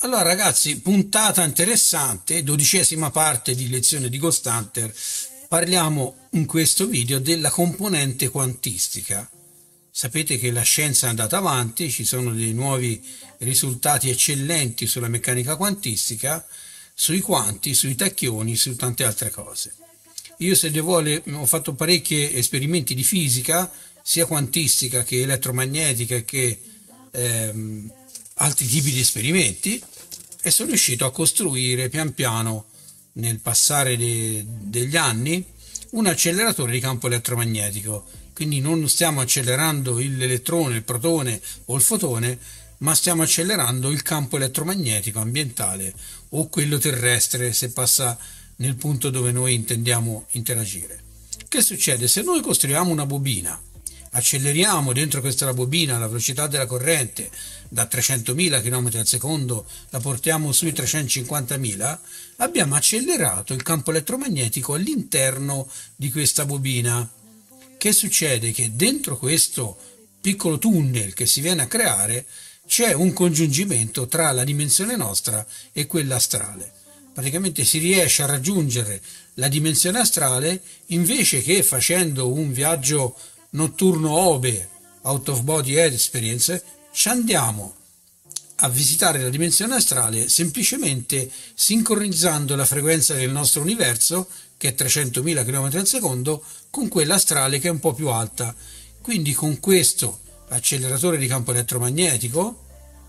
Allora ragazzi, puntata interessante, 12ª parte di lezione di Ghost Hunter. Parliamo in questo video della componente quantistica. Sapete che la scienza è andata avanti, ci sono dei nuovi risultati eccellenti sulla meccanica quantistica, sui quanti, sui tacchioni, su tante altre cose. Io, se Dio vuole, ho fatto parecchi esperimenti di fisica, sia quantistica che elettromagnetica che altri tipi di esperimenti, e sono riuscito a costruire pian piano, nel passare degli anni, un acceleratore di campo elettromagnetico. Quindi non stiamo accelerando l'elettrone, il protone o il fotone, ma stiamo accelerando il campo elettromagnetico ambientale o quello terrestre, se passa nel punto dove noi intendiamo interagire. Che succede? Se noi costruiamo una bobina, acceleriamo dentro questa bobina la velocità della corrente da 300.000 km al secondo, la portiamo sui 350.000, abbiamo accelerato il campo elettromagnetico all'interno di questa bobina. Che succede? Che dentro questo piccolo tunnel che si viene a creare c'è un congiungimento tra la dimensione nostra e quella astrale. Praticamente si riesce a raggiungere la dimensione astrale invece che facendo un viaggio notturno OBE, out of body experience, ci andiamo a visitare la dimensione astrale semplicemente sincronizzando la frequenza del nostro universo, che è 300.000 km al secondo, con quella astrale che è un po' più alta. Quindi con questo acceleratore di campo elettromagnetico,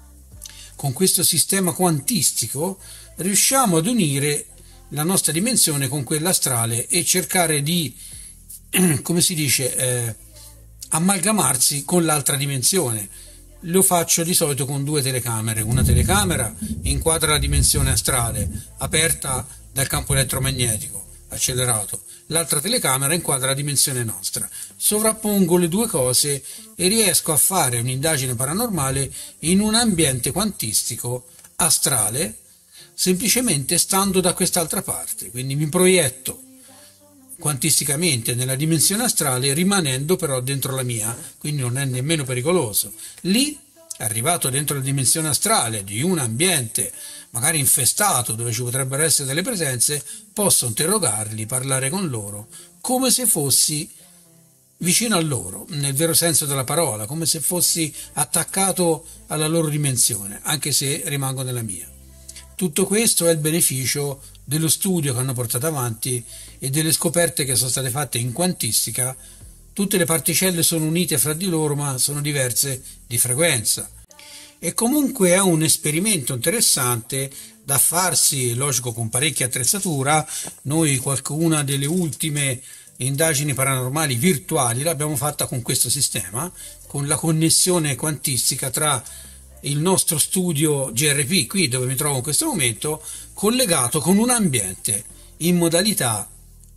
con questo sistema quantistico, riusciamo ad unire la nostra dimensione con quella astrale e cercare di, come si dice, amalgamarsi con l'altra dimensione. Lo faccio di solito con due telecamere. Una telecamera inquadra la dimensione astrale aperta dal campo elettromagnetico accelerato, l'altra telecamera inquadra la dimensione nostra. Sovrappongo le due cose e riesco a fare un'indagine paranormale in un ambiente quantistico astrale, semplicemente stando da quest'altra parte. Quindi mi proietto quantisticamente nella dimensione astrale, rimanendo però dentro la mia, quindi non è nemmeno pericoloso. Lì, arrivato dentro la dimensione astrale di un ambiente magari infestato dove ci potrebbero essere delle presenze, posso interrogarli, parlare con loro come se fossi vicino a loro, nel vero senso della parola, come se fossi attaccato alla loro dimensione, anche se rimango nella mia. Tutto questo è il beneficio dello studio che hanno portato avanti e delle scoperte che sono state fatte in quantistica. Tutte le particelle sono unite fra di loro, ma sono diverse di frequenza. E comunque è un esperimento interessante da farsi, logico, con parecchia attrezzatura. Noi qualcuna delle ultime indagini paranormali virtuali l'abbiamo fatta con questo sistema, con la connessione quantistica tra il nostro studio GRP, qui dove mi trovo in questo momento, collegato con un ambiente in modalità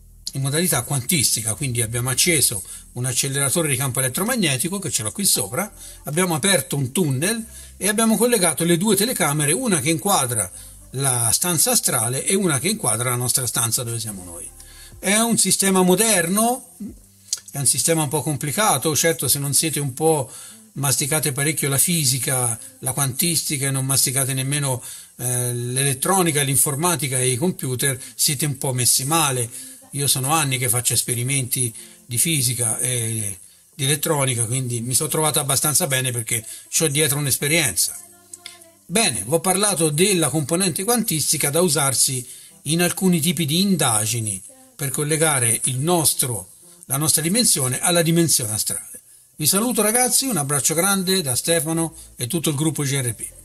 quantistica. Quindi abbiamo acceso un acceleratore di campo elettromagnetico, che ce l'ho qui sopra, abbiamo aperto un tunnel e abbiamo collegato le due telecamere, una che inquadra la stanza astrale e una che inquadra la nostra stanza dove siamo noi. È un sistema moderno, è un sistema un po' complicato, certo, se non siete un po' masticate parecchio la fisica, la quantistica e non masticate nemmeno l'elettronica, l'informatica e i computer, siete un po' messi male. Io sono anni che faccio esperimenti di fisica e di elettronica, quindi mi sono trovato abbastanza bene perché ho dietro un'esperienza. Bene, vi ho parlato della componente quantistica da usarsi in alcuni tipi di indagini per collegare la nostra dimensione alla dimensione astrale. Vi saluto ragazzi, un abbraccio grande da Stefano e tutto il gruppo GRP.